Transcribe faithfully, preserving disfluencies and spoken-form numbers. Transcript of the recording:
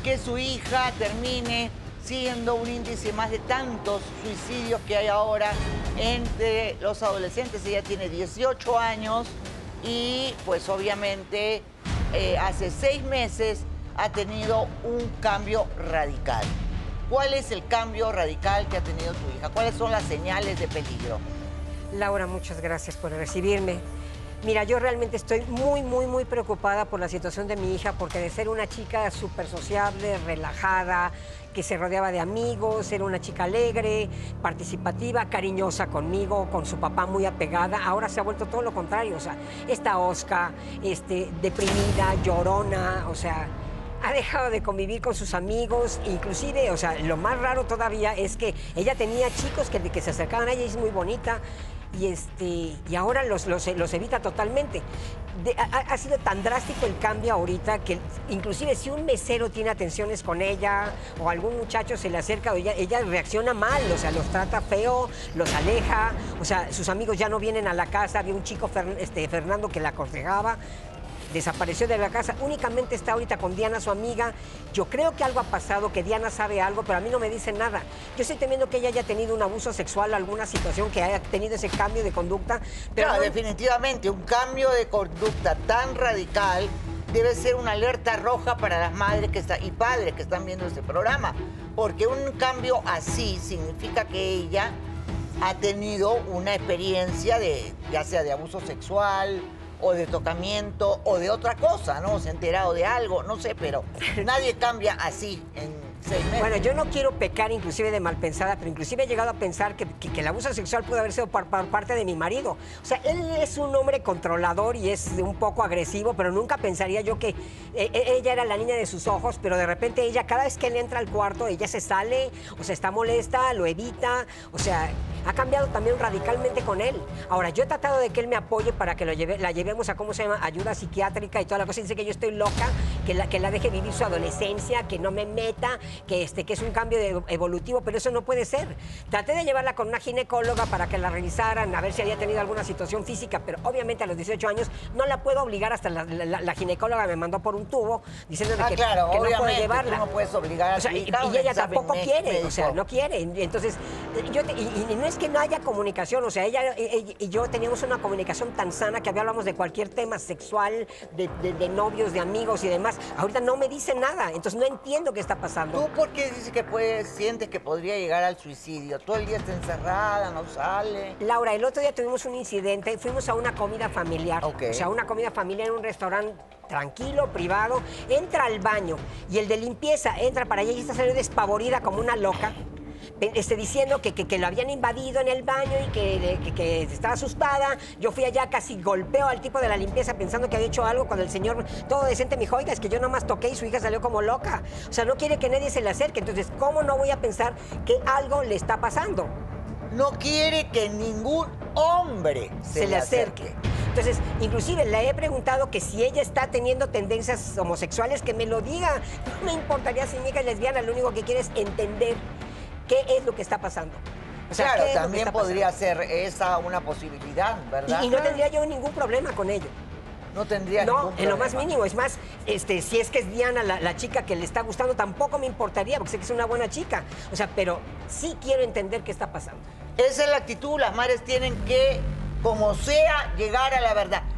que su hija termine siendo un índice más de tantos suicidios que hay ahora entre los adolescentes. Ella tiene dieciocho años y pues obviamente eh, hace seis meses ha tenido un cambio radical. ¿Cuál es el cambio radical que ha tenido tu hija? ¿Cuáles son las señales de peligro? Laura, muchas gracias por recibirme. Mira, yo realmente estoy muy, muy, muy preocupada por la situación de mi hija, porque de ser una chica súper sociable, relajada, que se rodeaba de amigos, era una chica alegre, participativa, cariñosa conmigo, con su papá muy apegada, ahora se ha vuelto todo lo contrario, o sea, está hosca, este, deprimida, llorona, o sea, ha dejado de convivir con sus amigos, inclusive, o sea, lo más raro todavía es que ella tenía chicos que, que se acercaban a ella y es muy bonita, y, este, y ahora los, los, los evita totalmente. De, ha, ha sido tan drástico el cambio ahorita que inclusive si un mesero tiene atenciones con ella o algún muchacho se le acerca, ella, ella reacciona mal, o sea, los trata feo, los aleja, o sea, sus amigos ya no vienen a la casa. Había un chico, este, Fernando, que la aconsejaba, desapareció de la casa, únicamente está ahorita con Diana, su amiga. Yo creo que algo ha pasado, que Diana sabe algo, pero a mí no me dice nada. Yo estoy temiendo que ella haya tenido un abuso sexual, alguna situación que haya tenido ese cambio de conducta. Pero claro, no... definitivamente, un cambio de conducta tan radical debe ser una alerta roja para las madres que está, y padres que están viendo este programa, porque un cambio así significa que ella ha tenido una experiencia de, ya sea de abuso sexual, o de tocamiento, o de otra cosa, ¿no? Se ha enterado de algo, no sé, pero nadie cambia así en seis meses. Bueno, yo no quiero pecar inclusive de malpensada, pero inclusive he llegado a pensar que, que, que el abuso sexual pudo haber sido por, por parte de mi marido. O sea, él es un hombre controlador y es un poco agresivo, pero nunca pensaría yo que eh, ella era la niña de sus ojos, pero de repente ella, cada vez que él entra al cuarto, ella se sale, o sea, está molesta, lo evita, o sea, ha cambiado también radicalmente con él. Ahora, yo he tratado de que él me apoye para que lo lleve, la llevemos a, ¿cómo se llama?, ayuda psiquiátrica y toda la cosa. Dice que yo estoy loca, que la, que la deje vivir su adolescencia, que no me meta, que, este, que es un cambio de, evolutivo, pero eso no puede ser. Traté de llevarla con una ginecóloga para que la revisaran, a ver si había tenido alguna situación física, pero obviamente a los dieciocho años no la puedo obligar. Hasta la, la, la ginecóloga me mandó por un tubo diciéndome ah, que, claro, que no puedo llevarla. Tú no puedes obligar a o sea, tu y, hija y ella tampoco quiere, médico. o sea, no quiere. Entonces, yo te, y, y no es que no haya comunicación, o sea, ella, ella y yo teníamos una comunicación tan sana que hablábamos de cualquier tema sexual, de, de, de novios, de amigos y demás. Ahorita no me dice nada, entonces no entiendo qué está pasando. ¿Tú por qué dices que puedes, sientes que podría llegar al suicidio? Todo el día está encerrada, no sale. Laura, el otro día tuvimos un incidente, fuimos a una comida familiar, okay. o sea, una comida familiar en un restaurante tranquilo, privado, entra al baño y el de limpieza entra para allá y está saliendo despavorida como una loca. Este, diciendo que, que, que lo habían invadido en el baño y que, que, que estaba asustada. Yo fui allá, casi golpeo al tipo de la limpieza pensando que había hecho algo, cuando el señor todo decente me dijo, oiga, es que yo nomás toqué y su hija salió como loca. O sea, no quiere que nadie se le acerque. Entonces, ¿cómo no voy a pensar que algo le está pasando? No quiere que ningún hombre se, se le acerque. acerque. Entonces, inclusive le he preguntado que si ella está teniendo tendencias homosexuales, que me lo diga. No me importaría si mi hija es lesbiana, lo único que quiere es entender qué es lo que está pasando. O sea, claro, ¿qué es también lo que está podría pasando? ser esa una posibilidad, ¿verdad? Y, y no tendría yo ningún problema con ello. No tendría no, ningún problema. No, en lo más mínimo. Es más, este, si es que es Diana la, la chica que le está gustando, tampoco me importaría, porque sé que es una buena chica. O sea, pero sí quiero entender qué está pasando. Esa es la actitud. Las madres tienen que, como sea, llegar a la verdad.